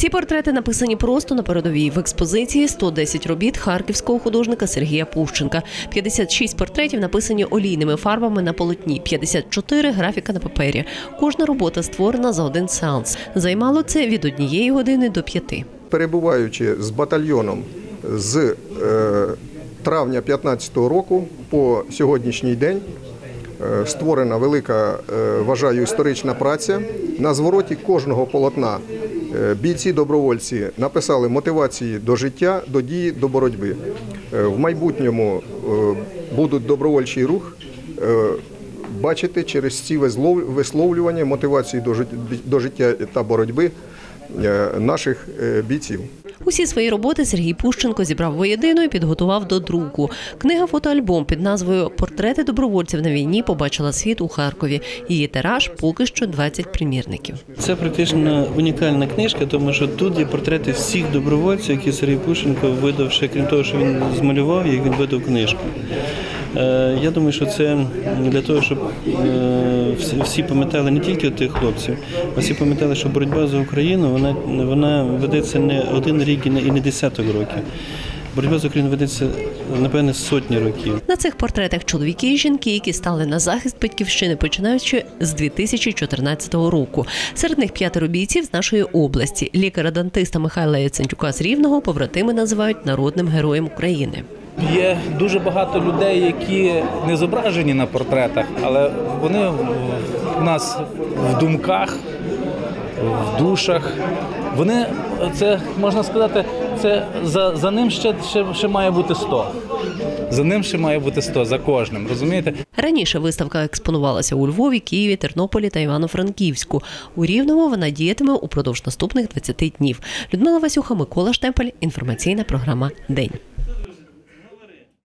Ці портрети написані просто на передовій. В експозиції 110 робіт харківського художника Сергія Пущенка. 56 портретів написані олійними фарбами на полотні, 54 – графіка на папері. Кожна робота створена за один сеанс. Займало це від 1 години до 5. Перебуваючи з батальйоном з травня 2015 року по сьогоднішній день, створена велика, вважаю, історична праця. На звороті кожного полотна бійці-добровольці написали мотивації до життя, до дії, до боротьби. В майбутньому будуть добровольчий рух бачити через ці висловлювання мотивації до життя та боротьби наших бійців. Усі свої роботи Сергій Пущенко зібрав воєдино і підготував до друку. Книга-фотоальбом під назвою «Портрети добровольців на війні» побачила світ у Харкові. Її тираж поки що 20 примірників. Це практично унікальна книжка, тому що тут є портрети всіх добровольців, які Сергій Пущенко видав, ще крім того, що він змалював їх, він видав книжку. Я думаю, що це для того, щоб всі пам'ятали не тільки тих хлопців, а всі пам'ятали, що боротьба за Україну, вона ведеться не один рік і не десяток років. Боротьба за Україну ведеться, напевне, сотні років. На цих портретах чоловіки і жінки, які стали на захист батьківщини, починаючи з 2014 року. Серед них 5 бійців з нашої області. Лікаря-дантиста Михайла Яцентюка з Рівного побратими називають народним героєм України. Є дуже багато людей, які не зображені на портретах, але вони у нас в думках, в душах. Вони, це, можна сказати, це за ним ще має бути 100. За ним ще має бути 100, за кожним, розумієте? Раніше виставка експонувалася у Львові, Києві, Тернополі та Івано-Франківську. У Рівному вона діятиме упродовж наступних 20 днів. Людмила Васюха, Микола Штемпель. Інформаційна програма «День».